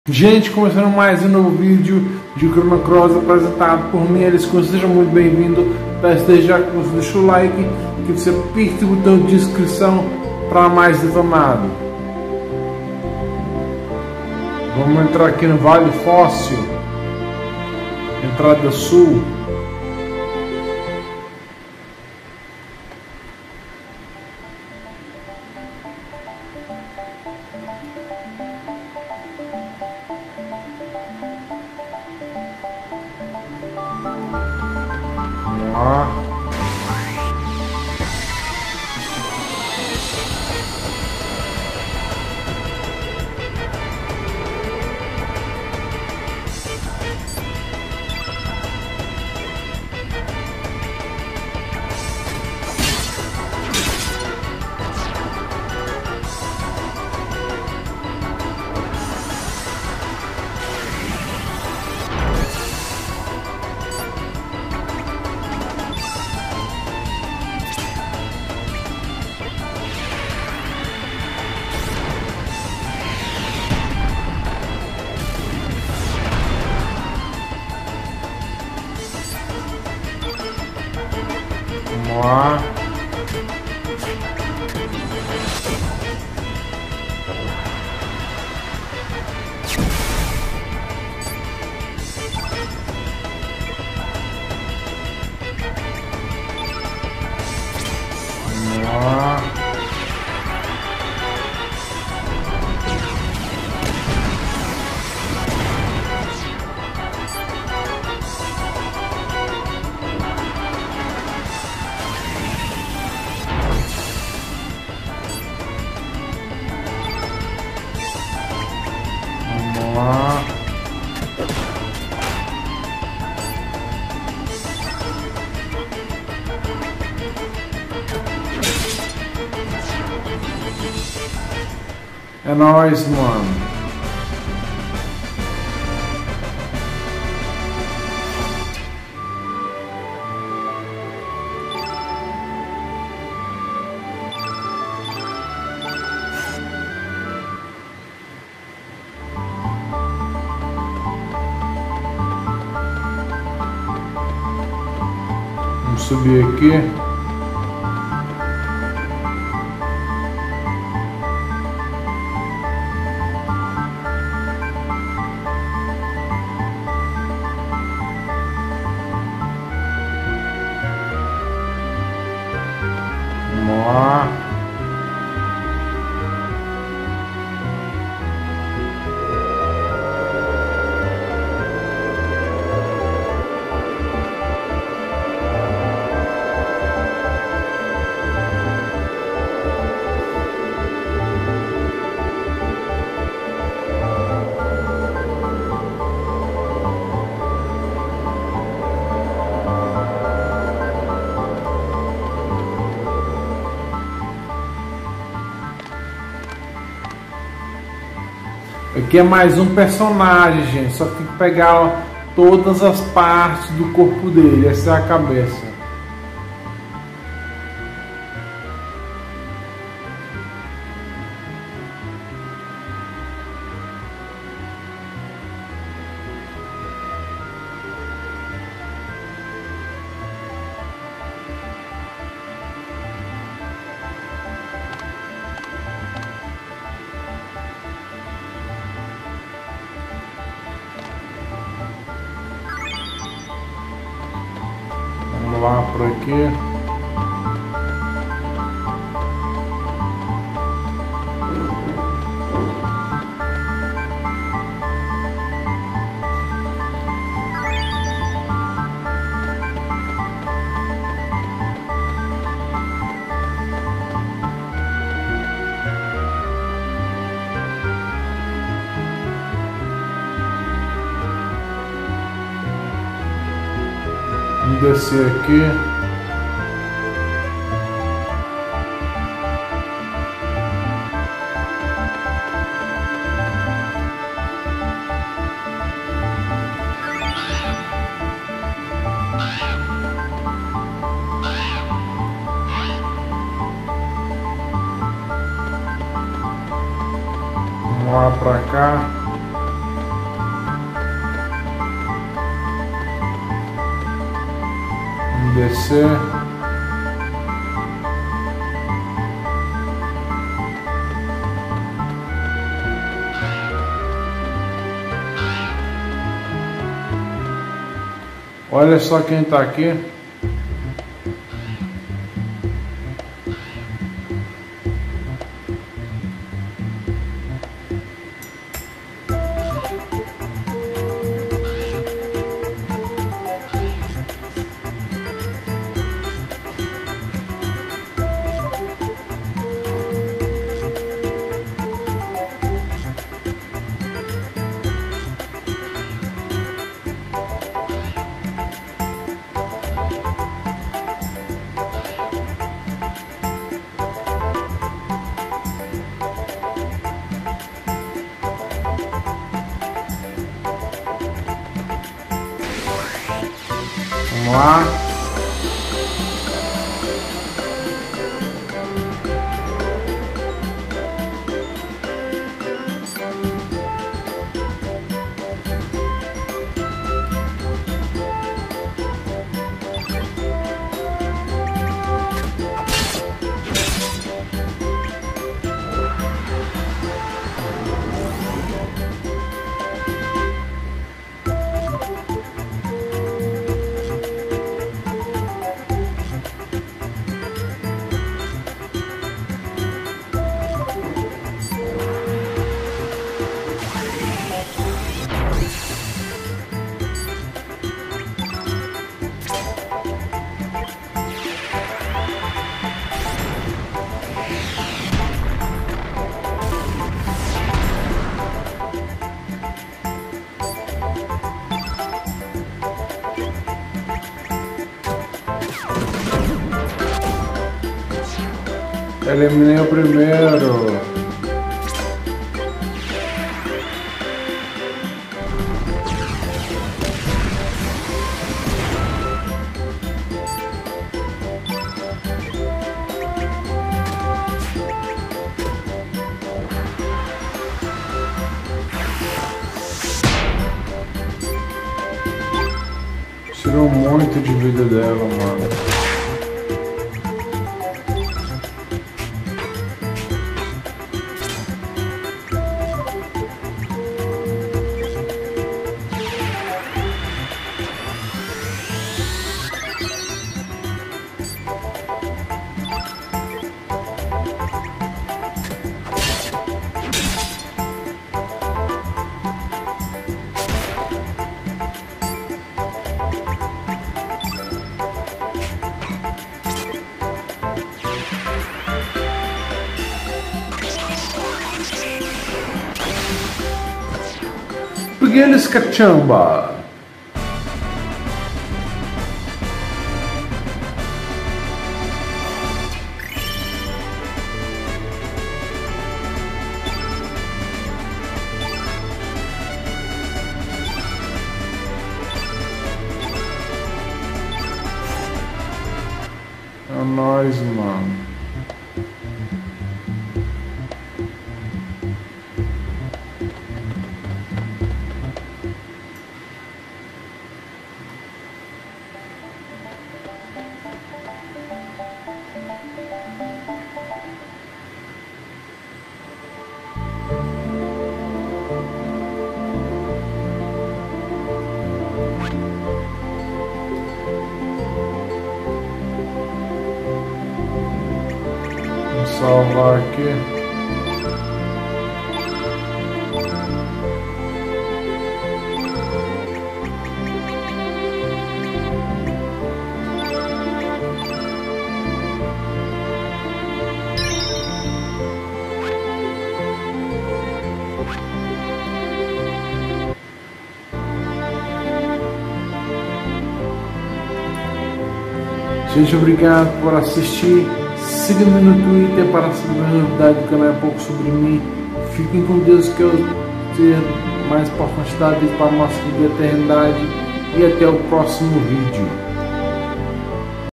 Gente, começando mais um novo vídeo de Chrono Cross apresentado por mim, Eliscon. Seja muito bem-vindo. Desde já que você deixa o like, que você aperta o botão de inscrição para mais defamado. Vamos entrar aqui no Vale Fóssil, entrada sul. Vamos lá. É nóis, mano. Vamos subir aqui. Vamos lá. Aqui é mais um personagem, gente. Só tem que pegar todas as partes do corpo dele. Essa é a cabeça. Vamos lá por aqui. Vamos descer aqui. Vamos lá pra cá. descer. Olha só quem tá aqui. Vamos lá. Eliminei o primeiro. Tirou muito de vida dela, mano. Peguei-lhes cachamba. É nóis, mano. Vou salvar aqui. Gente, obrigado por assistir. Siga-me no Twitter para saber a novidade do canal, pouco sobre mim. Fiquem com Deus, que eu ter mais oportunidades para a nossa vida eternidade. E até o próximo vídeo.